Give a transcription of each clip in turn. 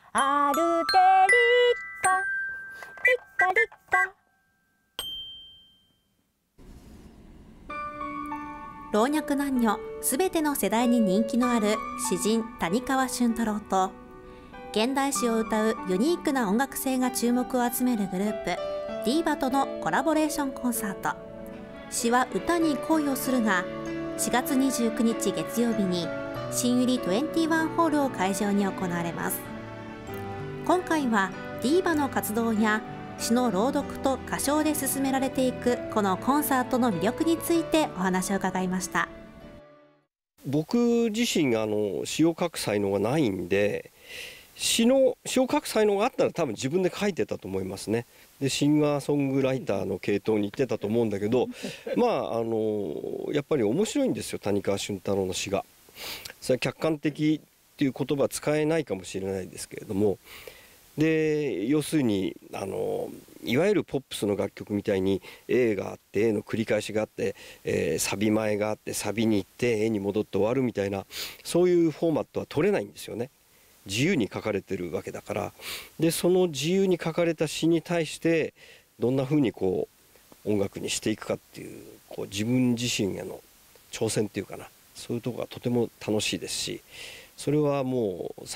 アルテリカリッカリッカ。 老若男女すべての世代に人気のある詩人谷川俊太郎と現代詩を歌うユニークな音楽性が注目を集めるグループディーバとのコラボレーションコンサート詩は歌に恋をするが4月29日月曜日に新百合21ホールを会場に行われます。今回はディーバの活動や詩の朗読と歌唱で進められていくこのコンサートの魅力についてお話を伺いました。 僕自身が詩を書く才能がないんで詩を書く才能があったら多分自分で書いてたと思いますね。でシンガーソングライターの系統に行ってたと思うんだけどやっぱり面白いんですよ谷川俊太郎の詩が。それは客観的っていう言葉は使えないかもしれないですけれども、で要するにいわゆるポップスの楽曲みたいに A があって A の繰り返しがあって、サビ前があってサビに行って A に戻って終わるみたいなそういうフォーマットは取れないんですよね。自由に書かれてるわけだから。でその自由に書かれた詩に対してどんなふうに音楽にしていくかっていう自分自身への挑戦っていうかな、そういうところがとても楽しいですし、それはもう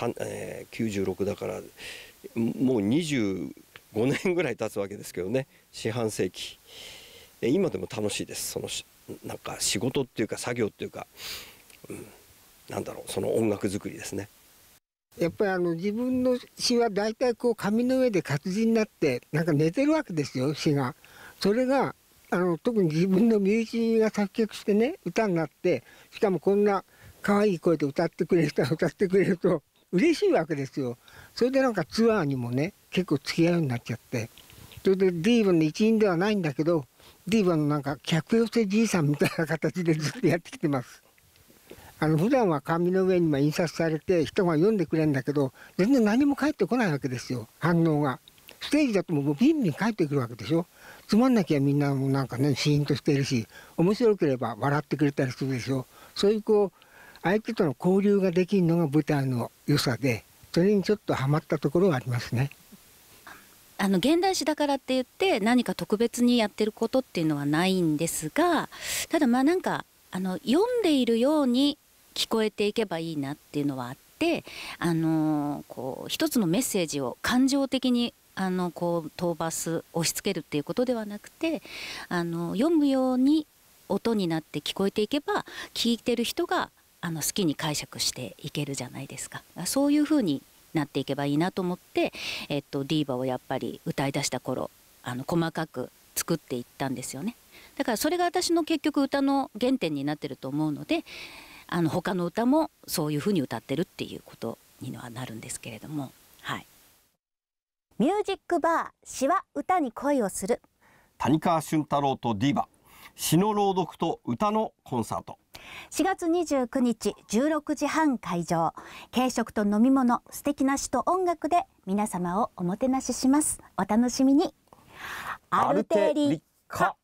96だからもう25年ぐらい経つわけですけどね、四半世紀。今でも楽しいです。そのなんか仕事っていうか作業っていうか、なんだろう、その音楽作りですね。 やっぱり自分の詩は大体紙の上で活字になってなんか寝てるわけですよ、詩が。それが特に自分の身内が作曲してね歌になって、しかもこんな可愛い声で歌ってくれる人が歌ってくれると嬉しいわけですよ。それでなんかツアーにもね結構付き合うようになっちゃって、それでディーバの一員ではないんだけどディーバのなんか客寄せじいさんみたいな形でずっとやってきてます。普段は紙の上に印刷されて人が読んでくれるんだけど全然何も返ってこないわけですよ、反応が。ステージだともうビンビン返ってくるわけでしょ。つまんなきゃみんなもなんかねシーンとしてるし、面白ければ笑ってくれたりするでしょ。そういう相手との交流ができるのが舞台の良さで、それにちょっとハマったところはありますね。 現代詩だからって言って何か特別にやってることっていうのはないんですが、ただなんか読んでいるように聞こえていけばいいなっていうのはあって、一つのメッセージを感情的に飛ばす押し付けるっていうことではなくて、読むように音になって聞こえていけば聞いてる人が好きに解釈していけるじゃないですか。そういう風になっていけばいいなと思って、ディーバをやっぱり歌い出した頃細かく作っていったんですよね。だからそれが私の結局歌の原点になってると思うので、他の歌もそういう風に歌ってるっていうことにはなるんですけれども、はい。 ミュージックバー詩は歌に恋をする。 谷川俊太郎とディーバ、詩の朗読と歌のコンサート。 4月29日16時半会場。軽食と飲み物、素敵な詩と音楽で皆様をおもてなしします。お楽しみに。アルテリカ。